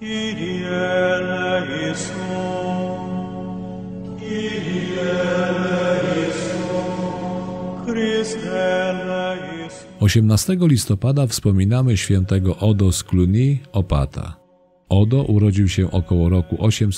Kyrie eleison, Kyrie eleison, Chryste eleison. 18 listopada wspominamy świętego Odo z Cluny, opata. Odo urodził się około roku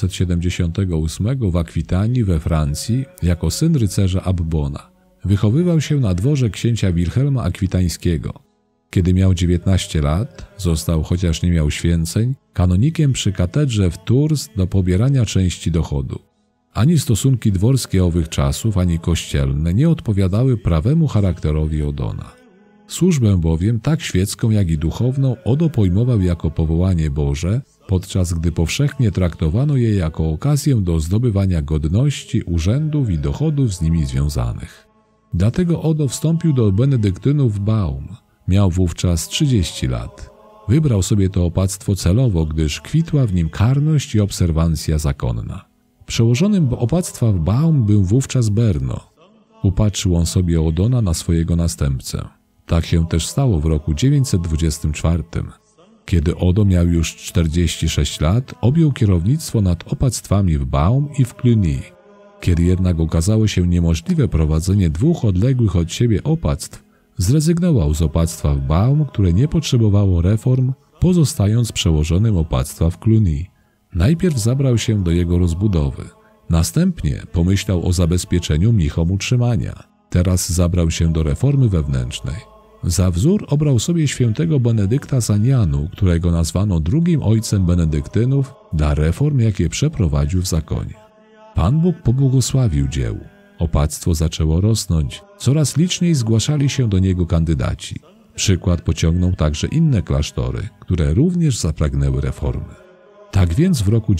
878 w Akwitanii we Francji jako syn rycerza Abbona. Wychowywał się na dworze księcia Wilhelma Akwitańskiego. Kiedy miał 19 lat, został, chociaż nie miał święceń, kanonikiem przy katedrze w Tours do pobierania części dochodu. Ani stosunki dworskie owych czasów, ani kościelne nie odpowiadały prawemu charakterowi Odona. Służbę bowiem, tak świecką jak i duchowną, Odo pojmował jako powołanie Boże, podczas gdy powszechnie traktowano je jako okazję do zdobywania godności, urzędów i dochodów z nimi związanych. Dlatego Odo wstąpił do benedyktynów w Baum. Miał wówczas 30 lat. Wybrał sobie to opactwo celowo, gdyż kwitła w nim karność i obserwancja zakonna. Przełożonym opactwa w Baum był wówczas Berno. Upatrzył on sobie Odona na swojego następcę. Tak się też stało w roku 924. Kiedy Odo miał już 46 lat, objął kierownictwo nad opactwami w Baum i w Cluny. Kiedy jednak okazało się niemożliwe prowadzenie dwóch odległych od siebie opactw, zrezygnował z opactwa w Baum, które nie potrzebowało reform, pozostając przełożonym opactwa w Cluny. Najpierw zabrał się do jego rozbudowy. Następnie pomyślał o zabezpieczeniu mnichom utrzymania. Teraz zabrał się do reformy wewnętrznej. Za wzór obrał sobie świętego Benedykta z Anianu, którego nazwano drugim ojcem benedyktynów, dla reform, jakie przeprowadził w zakonie. Pan Bóg pobłogosławił dziełu. Opactwo zaczęło rosnąć, coraz liczniej zgłaszali się do niego kandydaci. Przykład pociągnął także inne klasztory, które również zapragnęły reformy. Tak więc w roku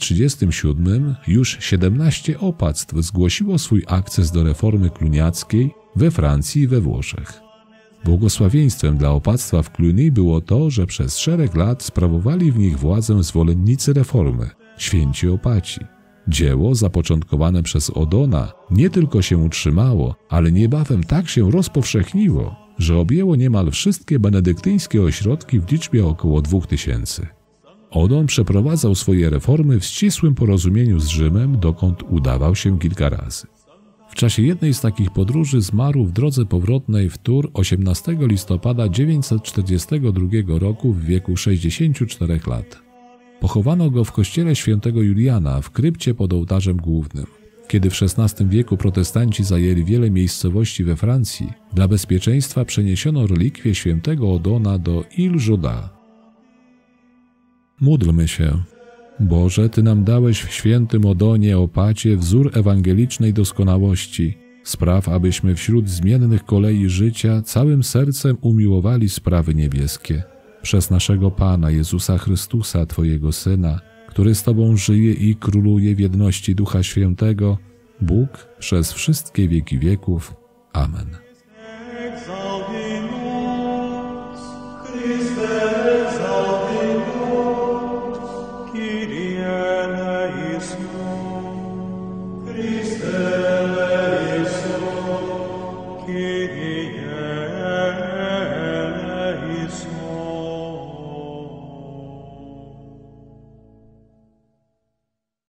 937 już 17 opactw zgłosiło swój akces do reformy kluniackiej we Francji i we Włoszech. Błogosławieństwem dla opactwa w Cluny było to, że przez szereg lat sprawowali w nich władzę zwolennicy reformy, święci opaci. Dzieło zapoczątkowane przez Odona nie tylko się utrzymało, ale niebawem tak się rozpowszechniło, że objęło niemal wszystkie benedyktyńskie ośrodki w liczbie około 2000. Odon przeprowadzał swoje reformy w ścisłym porozumieniu z Rzymem, dokąd udawał się kilka razy. W czasie jednej z takich podróży zmarł w drodze powrotnej w Tours 18 listopada 942 roku w wieku 64 lat. Pochowano go w kościele świętego Juliana w krypcie pod ołtarzem głównym. Kiedy w XVI wieku protestanci zajęli wiele miejscowości we Francji, dla bezpieczeństwa przeniesiono relikwie świętego Odona do Ile-Jourda. Módlmy się. Boże, Ty nam dałeś w świętym Odonie opacie wzór ewangelicznej doskonałości. Spraw, abyśmy wśród zmiennych kolei życia całym sercem umiłowali sprawy niebieskie. Przez naszego Pana Jezusa Chrystusa, Twojego Syna, który z Tobą żyje i króluje w jedności Ducha Świętego, Bóg przez wszystkie wieki wieków. Amen.